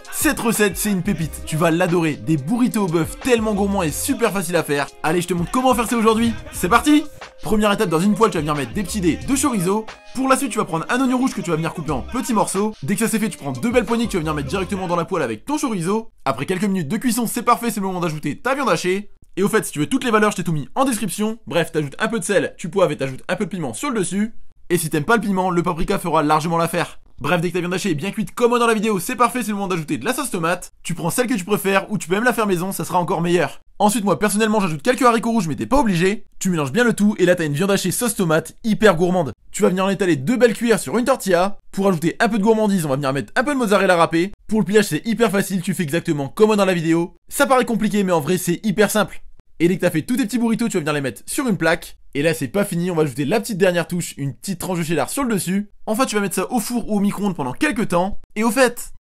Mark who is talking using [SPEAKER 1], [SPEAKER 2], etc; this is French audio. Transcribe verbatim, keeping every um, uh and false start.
[SPEAKER 1] Cette recette, c'est une pépite, tu vas l'adorer. Des burritos au bœuf tellement gourmands et super faciles à faire. Allez, je te montre comment faire ça aujourd'hui. C'est parti! Première étape, dans une poêle, tu vas venir mettre des petits dés de chorizo. Pour la suite, tu vas prendre un oignon rouge que tu vas venir couper en petits morceaux. Dès que ça c'est fait, tu prends deux belles poignées que tu vas venir mettre directement dans la poêle avec ton chorizo. Après quelques minutes de cuisson, c'est parfait, c'est le moment d'ajouter ta viande hachée. Et au fait, si tu veux toutes les valeurs, je t'ai tout mis en description. Bref, t'ajoutes un peu de sel, tu poivres et t'ajoutes un peu de piment sur le dessus. Et si t'aimes pas le piment, le paprika fera largement l'affaire. Bref, dès que ta viande hachée est bien cuite comme moi dans la vidéo, c'est parfait, c'est le moment d'ajouter de la sauce tomate. Tu prends celle que tu préfères ou tu peux même la faire maison, ça sera encore meilleur. Ensuite, moi personnellement, j'ajoute quelques haricots rouges, mais t'es pas obligé. Tu mélanges bien le tout et là t'as une viande hachée sauce tomate hyper gourmande. Tu vas venir en étaler deux belles cuillères sur une tortilla. Pour ajouter un peu de gourmandise, on va venir mettre un peu de mozzarella râpé. Pour le pliage, c'est hyper facile, tu fais exactement comme moi dans la vidéo. Ça paraît compliqué, mais en vrai, c'est hyper simple. Et dès que t'as fait tous tes petits burritos, tu vas venir les mettre sur une plaque. Et là c'est pas fini, on va ajouter la petite dernière touche, une petite tranche de cheddar sur le dessus. Enfin tu vas mettre ça au four ou au micro-ondes pendant quelques temps. Et au fait,